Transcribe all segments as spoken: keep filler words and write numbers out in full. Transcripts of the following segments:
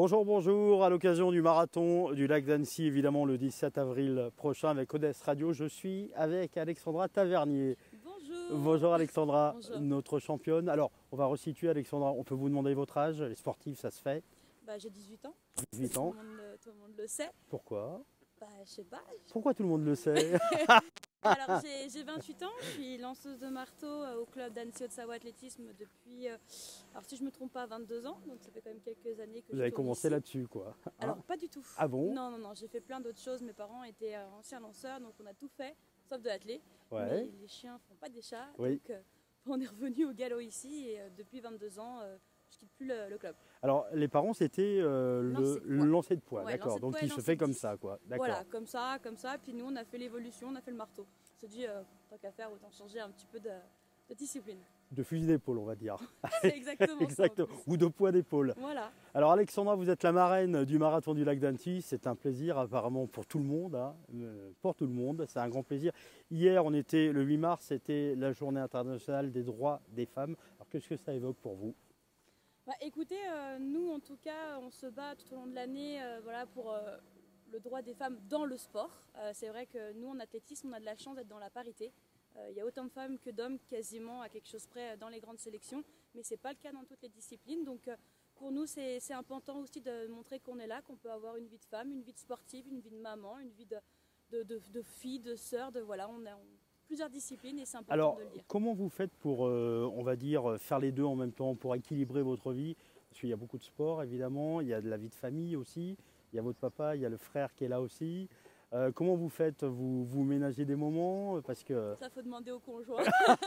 Bonjour, bonjour, à l'occasion du marathon du lac d'Annecy, évidemment le dix-sept avril prochain avec Odès Radio, je suis avec Alexandra Tavernier. Bonjour. Bonjour Alexandra, Bonjour. notre championne. Alors, on va resituer Alexandra, on peut vous demander votre âge, les sportifs ça se fait. Bah, j'ai dix-huit ans. dix-huit ans. Tout le, monde, tout le monde le sait. Pourquoi? Bah, je sais pas. Pourquoi tout le monde le sait? Alors, j'ai vingt-huit ans, je suis lanceuse de marteau au club d'Annecy Haute-Savoie Athlétisme depuis, euh, alors si je me trompe pas, vingt-deux ans. Donc ça fait quand même quelques années que Vous je avez tourne commencé ici. là-dessus quoi. Hein? Alors, pas du tout. Ah bon? Non, non, non, j'ai fait plein d'autres choses. Mes parents étaient euh, anciens lanceurs, donc on a tout fait, sauf de l'athlé. Ouais. Mais les chiens font pas des chats. Oui. Donc euh, on est revenu au galop ici et euh, depuis vingt-deux ans, euh, je quitte plus le, le club. Alors, les parents c'était euh, Lancer le de poids. lancer de poids, Ouais, d'accord. lancer de Donc poids et il se lancer fait de comme disque. ça quoi, d'accord. Voilà, comme ça, comme ça. Puis nous, on a fait l'évolution, on a fait le marteau. On s'est dit, euh, tant qu'à faire, autant changer un petit peu de, de discipline. De fusil d'épaule on va dire. C'est exactement Exactement. ça. Ou de poids d'épaule. Voilà. Alors Alexandra, vous êtes la marraine du marathon du lac d'Annecy, c'est un plaisir apparemment pour tout le monde, hein, euh, pour tout le monde, c'est un grand plaisir. Hier, on était le huit mars, c'était la journée internationale des droits des femmes. Alors qu'est-ce que ça évoque pour vous? Bah, écoutez, euh, nous en tout cas, on se bat tout au long de l'année euh, voilà, pour euh, le droit des femmes dans le sport. Euh, c'est vrai que nous en athlétisme, on a de la chance d'être dans la parité. Euh, il y a autant de femmes que d'hommes quasiment à quelque chose près dans les grandes sélections, mais ce n'est pas le cas dans toutes les disciplines. Donc euh, pour nous, c'est important aussi de montrer qu'on est là, qu'on peut avoir une vie de femme, une vie de sportive, une vie de maman, une vie de, de, de, de fille, de sœur, de voilà, on a on, plusieurs disciplines et c'est important Alors, de le dire. comment vous faites pour, euh, on va dire, faire les deux en même temps, pour équilibrer votre vie? Parce qu'il y a beaucoup de sport évidemment, il y a de la vie de famille aussi, il y a votre papa, il y a le frère qui est là aussi. Euh, comment vous faites? Vous, vous ménagez des moments? Parce que... Ça, faut demander au conjoint.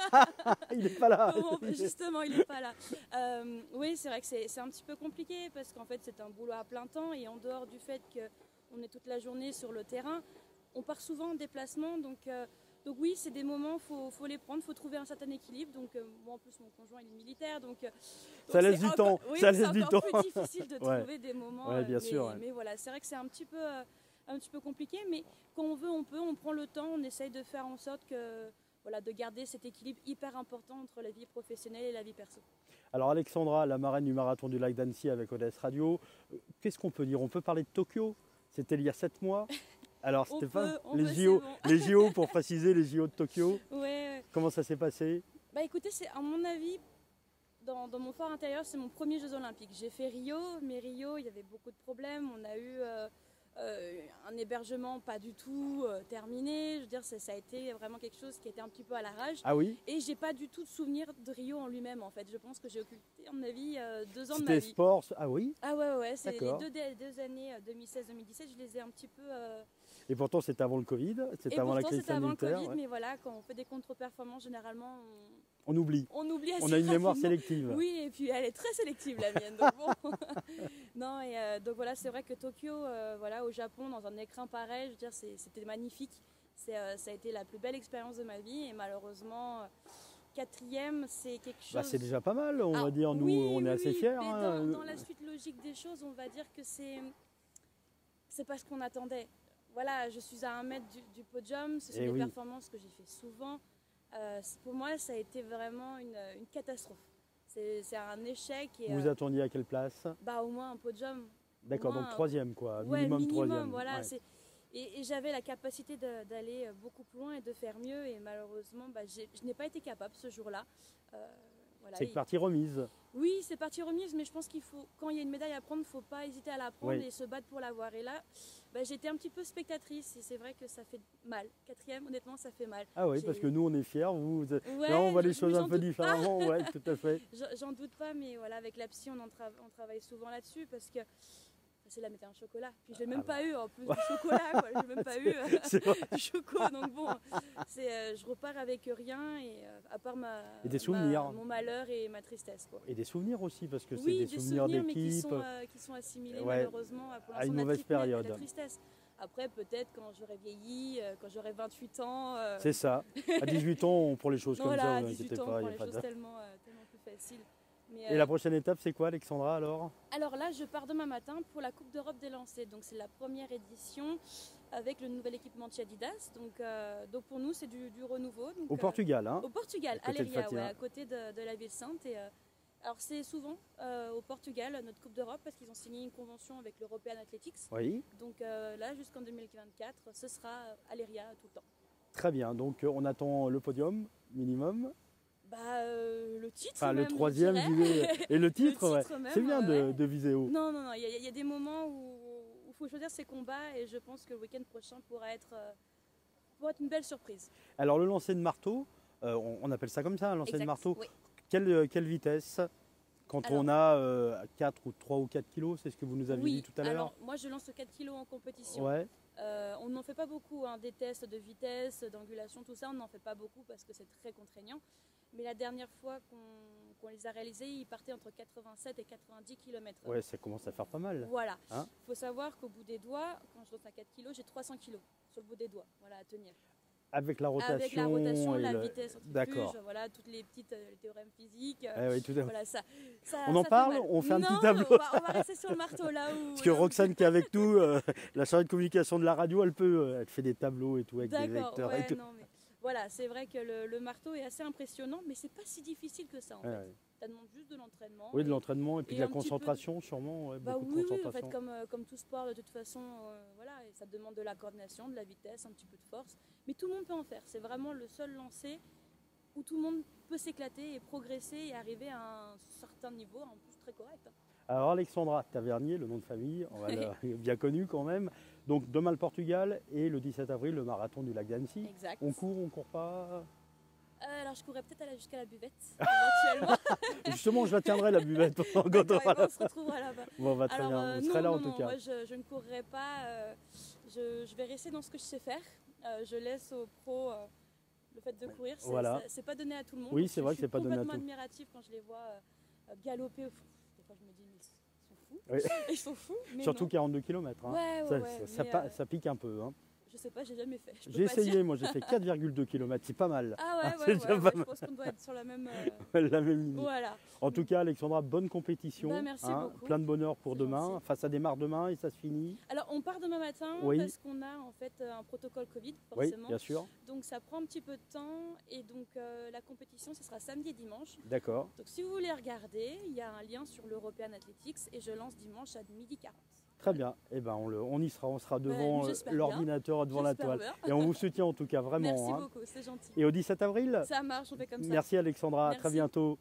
Il n'est pas là. Comment, justement, il n'est pas là. Euh, oui, c'est vrai que c'est un petit peu compliqué parce qu'en fait, c'est un boulot à plein temps et en dehors du fait qu'on est toute la journée sur le terrain, on part souvent en déplacement. Donc, euh, donc oui, c'est des moments, il faut, faut les prendre, il faut trouver un certain équilibre. Donc, euh, moi, en plus, mon conjoint, il est militaire. Donc, donc ça laisse du temps. Oui, ça laisse du temps. C'est encore plus difficile de ouais. trouver des moments. Ouais, bien mais, sûr. Ouais. Mais voilà, c'est vrai que c'est un petit peu... Euh, un petit peu compliqué, mais quand on veut, on peut, on prend le temps, on essaye de faire en sorte que, voilà, de garder cet équilibre hyper important entre la vie professionnelle et la vie perso. Alors Alexandra, la marraine du marathon du lac d'Annecy avec Odès Radio, qu'est-ce qu'on peut dire? On peut parler de Tokyo, c'était il y a sept mois. Alors c'était pas les J O, bon. les J O pour préciser, les J O de Tokyo. Ouais. Comment ça s'est passé? Bah écoutez, c'est à mon avis, dans, dans mon fort intérieur, c'est mon premier Jeux Olympiques. J'ai fait Rio, mais Rio, il y avait beaucoup de problèmes. On a eu euh, Euh, un hébergement pas du tout euh, terminé, je veux dire ça, ça a été vraiment quelque chose qui était un petit peu à l'arrache. Ah oui? Et j'ai pas du tout de souvenir de Rio en lui-même en fait. Je pense que j'ai occulté à mon avis euh, deux ans de ma vie. C'était sport, ah oui? Ah ouais ouais, c'est les deux, deux années deux mille seize deux mille dix-sept, je les ai un petit peu. Euh... Et pourtant c'était avant le Covid, c'était avant la crise c'était avant sanitaire. le Covid, ouais. Mais voilà, quand on fait des contre-performances, généralement on... On oublie. On oublie assez On a une mémoire rapidement. sélective. Oui, et puis elle est très sélective la mienne. Donc bon. non, et euh, donc voilà, c'est vrai que Tokyo, euh, voilà, au Japon, dans un écrin pareil, je veux dire, c'était magnifique. Euh, ça a été la plus belle expérience de ma vie, et malheureusement, euh, quatrième, c'est quelque chose. Bah, c'est déjà pas mal, on ah, va dire. Nous, oui, on oui, est assez oui, fiers. Mais hein. dans, dans la suite logique des choses, on va dire que c'est, c'est pas ce qu'on attendait. Voilà, je suis à un mètre du, du podium. Ce sont et des oui. performances que j'ai fait souvent. Euh, pour moi, ça a été vraiment une, une catastrophe. C'est un échec. Et, Vous euh, attendiez à quelle place? Bah au moins un podium. D'accord, donc troisième quoi, ouais, minimum, minimum troisième. Voilà, ouais. Et, et j'avais la capacité d'aller beaucoup plus loin et de faire mieux. Et malheureusement, bah, je n'ai pas été capable ce jour-là. Euh, voilà, c'est partie remise. Oui, c'est partie remise, mais je pense qu'il faut, quand il y a une médaille à prendre, il ne faut pas hésiter à la prendre oui. et se battre pour l'avoir. Et là, bah, j'étais un petit peu spectatrice et c'est vrai que ça fait mal. Quatrième, honnêtement, ça fait mal. Ah oui, parce que nous, on est fiers. Vous, vous... Ouais, là, on voit je, les choses un peu différemment. Pas. Ouais, tout à fait. J'en doute pas, mais voilà, avec la psy, on, en tra on travaille souvent là-dessus parce que c'est la mettre un chocolat. Puis je l'ai même ah pas bah. eu en plus du chocolat, quoi. Je l'ai même pas eu euh, du chocolat. Donc bon, euh, je repars avec rien et euh, à part ma, et des souvenirs. Ma, mon malheur et ma tristesse, quoi. Et des souvenirs aussi parce que oui, c'est des, des souvenirs d'équipe. Mais qui sont, euh, qui sont assimilés ouais, malheureusement pour à une mauvaise période. À la tristesse. Après, peut-être quand j'aurai vieilli, euh, quand j'aurai vingt-huit ans. Euh... C'est ça. À dix-huit ans, on prend les choses voilà, comme ça. Vous inquiétez pas. On prend les choses tellement, euh, tellement plus faciles. Mais et euh... la prochaine étape, c'est quoi, Alexandra, alors? Alors là, je pars demain matin pour la Coupe d'Europe des lancers. Donc c'est la première édition avec le nouvel équipement de Adidas. Donc, euh, donc pour nous, c'est du, du renouveau. Donc, au Portugal, hein? Au Portugal, à Leiria, ouais, à côté de, de la ville sainte. Et, euh, Alors c'est souvent euh, au Portugal, notre Coupe d'Europe, parce qu'ils ont signé une convention avec l'European Athletics. Oui. Donc euh, là, jusqu'en deux mille vingt-quatre, ce sera à l'E R I A tout le temps. Très bien, donc euh, on attend le podium minimum. Bah, euh, le titre Enfin, même, le troisième, je visé- et le titre, Le ouais. titre même, C'est bien de, ouais. de viser haut. Non, non, non, il y, a- il y a des moments où il faut choisir ses combats et je pense que le week-end prochain pourra être, euh, pourra être une belle surprise. Alors le lancer de marteau, euh, on, on appelle ça comme ça, un lancer de Exact, marteau. oui. Quelle, euh, quelle vitesse? Quand Alors- on a euh, quatre ou trois ou quatre kilos, c'est ce que vous nous aviez Oui, dit tout à l'heure. alors moi je lance quatre kilos en compétition. Ouais, Euh, on n'en fait pas beaucoup, hein, des tests de vitesse, d'angulation, tout ça, on n'en fait pas beaucoup parce que c'est très contraignant. Mais la dernière fois qu'on qu'on les a réalisés, ils partaient entre quatre-vingt-sept et quatre-vingt-dix kilomètres heure. ouais, ça commence à faire pas mal. Voilà. Il Hein faut savoir qu'au bout des doigts, quand je lance à quatre kilos, j'ai trois cents kilos sur le bout des doigts, voilà, à tenir. Avec la rotation. Avec la rotation, et la le- vitesse D'accord. centrifuge, voilà, toutes les petites euh, les théorèmes physiques. euh, Eh oui, tout à fait. voilà, ça, ça- On en ça fait parle mal. On fait un Non, petit tableau on va, on va rester sur le marteau là où. Parce que là où- Roxane qui est avec nous, euh, la chargée de communication de la radio, elle peut, euh, elle fait des tableaux et tout avec des D'accord, lecteurs ouais, et tout. non, mais voilà, c'est vrai que le, le marteau est assez impressionnant, mais c'est pas si difficile que ça en Ouais, fait. ouais. Ça demande juste de l'entraînement. Oui, de et- l'entraînement et puis et de la un petit peu de- concentration sûrement. Ouais, Bah beaucoup oui, de oui, en concentration. fait, comme, euh, comme tout sport, de toute façon, euh, voilà, et ça demande de la coordination, de la vitesse, un petit peu de force. Mais tout le monde peut en faire. C'est vraiment le seul lancer où tout le monde peut s'éclater et progresser et arriver à un certain niveau, en plus très correct. Alors Alexandra Tavernier, le nom de famille, on va la- bien connu quand même. Donc demain le Portugal et le dix-sept avril le marathon du lac d'Annecy. Exact. On court, on court pas. Euh, alors je courrais peut-être aller jusqu'à la buvette, éventuellement. Justement, je la tiendrai la buvette quand on D'accord, aura et bon, la on se retrouvera là-bas. Bon, on va très Alors, bien. euh, On non, serait là non, en tout non, cas. moi je, je ne courrai pas. euh, je, je vais rester dans ce que je sais faire. Euh, je laisse aux pros euh, le fait de courir. C'est Voilà. c'est- c'est pas donné à tout le monde. Oui, Donc, c'est je vrai que suis c'est pas donné à complètement tout. admirative quand je les vois euh, euh, galoper. Pff, Des fois, je me dis, mais ils sont fous. Oui. Ils sont fous. Mais Surtout non. quarante-deux kilomètres. Hein. Ouais, ouais, ça, ouais, ça- ça mais, pa- euh, ça pique un peu. Hein. Je sais pas, j'ai jamais fait. je peux J'ai pas dire. essayé, moi j'ai fait quatre virgule deux kilomètres, c'est pas mal. Ah ouais, Ah, ouais, c'est ouais, déjà ouais, pas je mal. pense qu'on doit être sur la même. euh, La même ligne. Voilà. En tout cas, Alexandra, bonne compétition. Bah, merci beaucoup. Plein de bonheur pour C'est demain. gentil. Enfin, ça démarre demain et ça se finit. Alors on part demain matin Oui. parce qu'on a en fait un protocole Covid Oui, forcément. bien sûr. Donc ça prend un petit peu de temps et donc euh, la compétition ce sera samedi et dimanche. D'accord. Donc si vous voulez regarder, il y a un lien sur l'European Athletics et je lance dimanche à midi quarante. Très bien. Eh ben, on, le, on y sera. On sera Ben, devant euh, j'espère l'ordinateur, devant la J'espère toile. bien. Et on vous soutient en tout cas, vraiment. Merci hein. beaucoup, c'est gentil. Et au dix-sept avril, Ça marche, on fait comme ça. merci Alexandra, à très Merci. bientôt.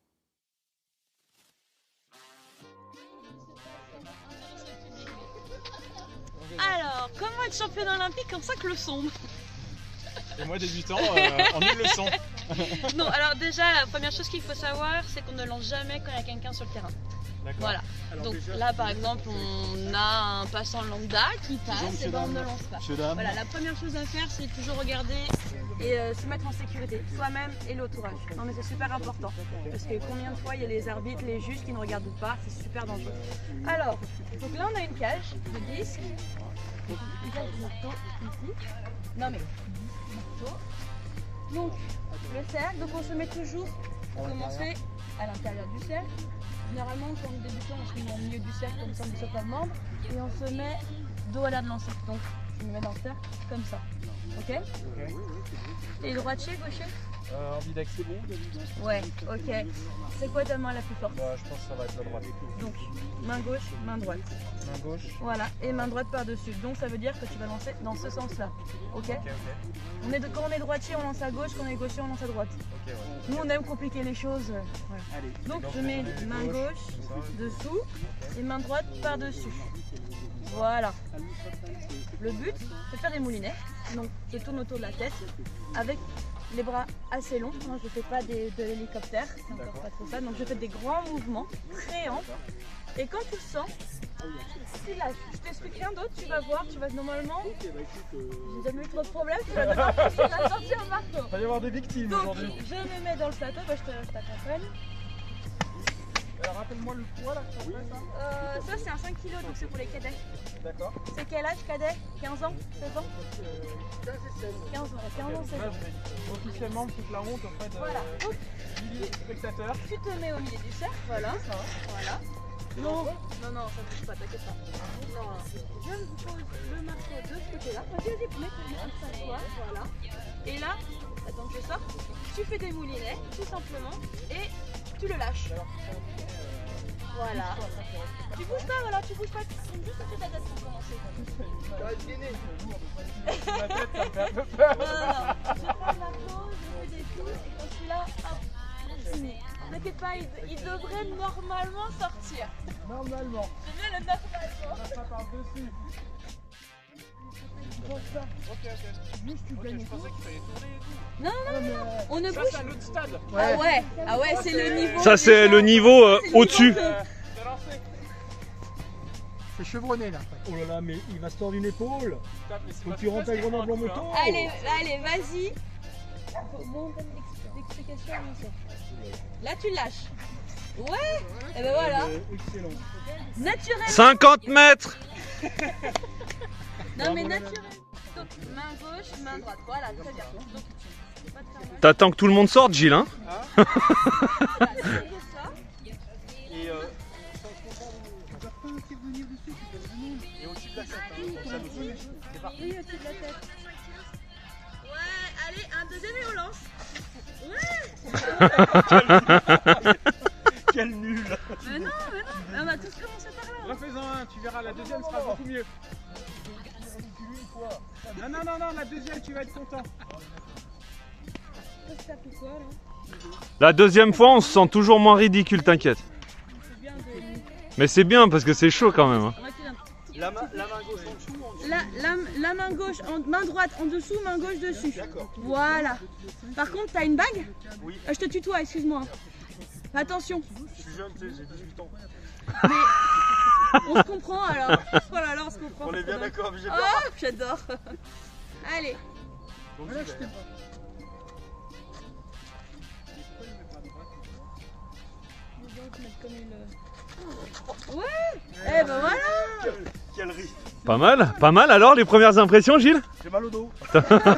Alors, comment être championne olympique en cinq leçons? Et moi débutant euh, en une leçon. Non, alors déjà, la première chose qu'il faut savoir, c'est qu'on ne lance jamais quand il y a quelqu'un sur le terrain. D'accord. Voilà. Alors Donc déjà, là, par exemple, on a un passant lambda qui passe, Monsieur et ben on dame. ne lance pas. Monsieur dame. Voilà, la première chose à faire, c'est toujours regarder et euh, se mettre en sécurité, soi-même et l'entourage. Non mais c'est super important, parce que combien de fois il y a les arbitres, les juges qui ne regardent pas, c'est super dangereux. Alors, donc là on a une cage de disque, une cage de marteau ici. Non mais, marteau. Donc, le cercle, donc on se met toujours, pour commencer, à l'intérieur du cercle. Généralement, quand on est débutant, on se met au milieu du cercle, comme ça on ne saute pas le membre, et on se met dos à l'air de l'ancêtre. Donc, je me mets dans le cercle, comme ça. Ok? Ok. Et droitier, gaucher? Euh, ambidex, c'est bon? Ouais, ok. C'est quoi ta main la plus forte? Bah, je pense que ça va être la droite. Donc, main gauche, main droite. Main gauche. Voilà, et main droite par-dessus. Donc, ça veut dire que tu vas lancer dans ce sens-là. Ok? Ok, ok. On est de, quand on est droitier, on lance à gauche, quand on est gaucher, on lance à droite. Ok, ouais. Nous, on aime compliquer les choses. euh, Voilà. Allez. Donc, Donc, je on mets met main gauche comme ça. dessous et main droite par-dessus. Voilà. Le but, c'est de faire des moulinets. Donc, je tourne autour de la tête avec les bras assez longs. Moi, je ne fais pas des, de l'hélicoptère, c'est encore pas trop ça. Donc, je fais des grands mouvements, très amples. Et quand tu le sens, tu lâches. Je t'explique rien d'autre, tu vas voir, tu vas normalement. J'ai jamais eu trop de problèmes, tu vas devoir pousser la sortie en marteau. Il va y avoir des victimes Donc, aujourd'hui. je me mets dans le plateau, bah, je te- je t'accompagne. Alors, rappelle-moi le poids là que tu as fait, ça. Euh, ça, c'est un cinq kilos, donc c'est pour les cadets. D'accord. C'est quel âge, cadet? quinze ans? seize ans? quinze ans, quinze ans, seize Là, ans. je vais officiellement me foutre la honte auprès de Voilà. Donc, dix spectateurs. tu te mets au milieu du cercle, voilà. Voilà. Non, non, non, ça ne touche pas, t'inquiète pas. Non, non. Je me pose le marteau de ce côté-là. Vas-y, vas-y, mets ton marteau sur toi, voilà. Et là, attends que je sorte, tu fais des moulinets, tout simplement, et tu le lâches. Voilà. Tu bouges pas, voilà, tu bouges pas. Tu tournes juste un peu ta tête pour commencer. La tête, ça me fait un peu peur. Non, non, non. Je ferme la pause, je fais des tours et quand je suis là, hop, continue. T'inquiète pas, il, il devrait normalement sortir. Normalement. C'est bien le normalement. Ça part dessus. Ok, ok. Juste, tu Ok, gagnes je pensais qu'il fallait tourner et tout. Non, non, non, non, on ne Ça, bouge c'est à l'autre stade. Ah ouais, ah ouais, c'est le niveau. Ça, c'est le niveau euh, au-dessus. Euh, t'as lancé. C'est chevronné là. Oh là là, mais il va se tordre une épaule. Putain, mais c'est Faut pas que tu rentres à facile, Grenoble en hein. moto. Allez, allez, vas-y. Bon, on donne l'explication. Là, tu le lâches. Ouais, et ben voilà. Excellent. Naturel. cinquante mètres. Non, mais naturel. Donc, main gauche, main droite. Voilà, très bien. Donc, pas de faire mal. T'attends que tout le monde sorte, Gilles, hein? Voilà, tu fais ça. Et euh, et au-dessus de la tête, hein, pour ça nous soulève. C'est parti. Oui, au-dessus de la tête. Ouais, allez, un deuxième et on lance. Ouais. Quel nul. Mais non, mais non, mais on a tous commencé par là. Refais-en un, tu verras, la deuxième sera beaucoup mieux. Non, non, non, non, la deuxième, tu vas être content. Ça fait quoi là? La deuxième fois, on se sent toujours moins ridicule, t'inquiète. C'est bien de. Mais c'est bien parce que c'est chaud quand même. hein. On va tirer un tout La main, la main gauche en dessous, en dessous. La, la, la main gauche, en, main droite en dessous, main gauche dessus. Voilà. Par contre, t'as une bague? Oui. Euh, je te tutoie, excuse-moi. Attention. Je suis jeune, tu sais, j'ai dix-huit ans. On se comprend alors. Oh là là, on se comprend. On est bien d'accord, mais j'ai peur. Oh, j'adore. Allez. Donc, Voilà, j'y je vais. t'ai- Ouais. Eh ben voilà. Quel, quel risque. Pas mal, pas mal alors les premières impressions, Gilles? J'ai mal au dos. non, c'est nickel.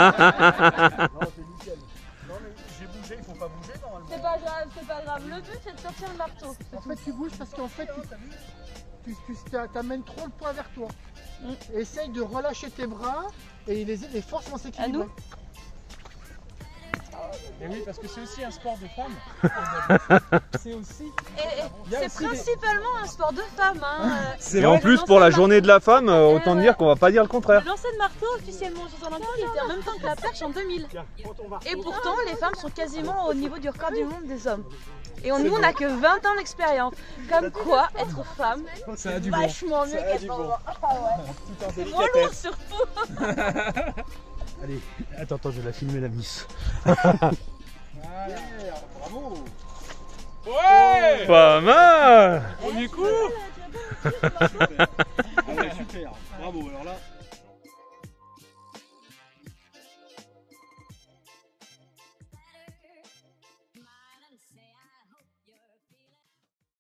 Non, mais j'ai bougé, il faut pas bouger normalement. C'est pas grave, c'est pas grave. Le but c'est de sortir le marteau. En fait, tu bouges parce qu'en fait, tu, tu, tu t'amènes trop le poids vers toi. Mm. Essaye de relâcher tes bras et les, les forces vont s'équilibrer. À nous. Et oui, parce que c'est aussi un sport de femme. C'est aussi. Et, Il y a c'est aussi des- principalement un sport de femme. Hein. Et en plus, pour la journée de la femme, euh, autant ouais. dire qu'on va pas dire le contraire. Le lancer de marteau officiellement aux Jeux Olympiques, il était en même temps que la perche en deux mille. Tiens, prends ton marteau. Et pourtant, les femmes sont quasiment au niveau du record du monde des hommes. Et on, nous, on n'a que vingt ans d'expérience. Comme quoi, être femme, Ça a c'est du bon. vachement mieux Ça a qu'être du homme. bon. Ah ouais. Tout en C'est moins lourd surtout. Allez, attends, attends, je vais la filmer la miss. Voilà. Bravo. Ouais. Pas mal. Premier coup. Tu vas pas